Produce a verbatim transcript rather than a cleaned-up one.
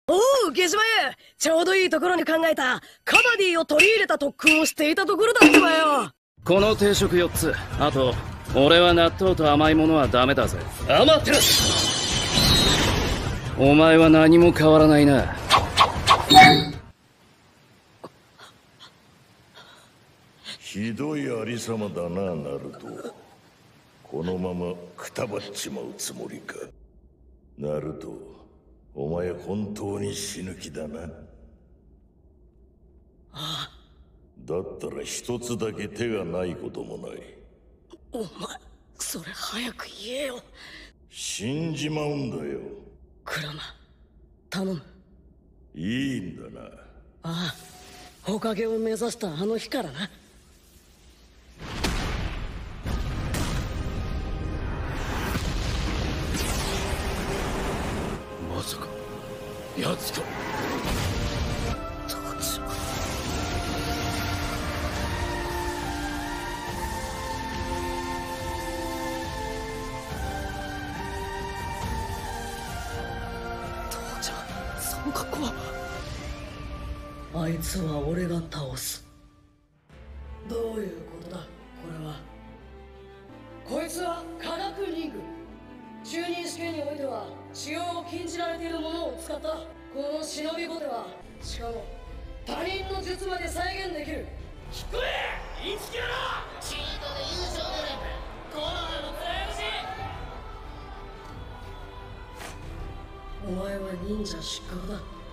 おう、ゲシマユ、ちょうどいいところに考えたカバディを取り入れた特訓をしていたところだったわよ。 この定食よっつ、あと俺は納豆と甘いものはダメだぜ。 アマテラス、お前は何も変わらないな。 ひどいありさまだな、ナルト。このままくたばっちまうつもりか。ナルト、お前本当に死ぬ気だな。 ああ。 だったら一つだけ手がないこともない。 お前、それ早く言えよ。 死んじまうんだよ。 クラマ、頼む。 いいんだな。 ああ、火影を目指したあの日からな。 まさか奴か。 どうしよう。父ちゃん、その格好は。あいつは俺が倒す。どういうことだこれは。こいつは科学リング。中任試験においては使用を禁じられているものを使ったこの忍びボテは、しかも他人の術まで再現できる。 聞こえ、インチキ野郎。チートで優勝でればこの葉の使い主。 お前は忍者失格だ。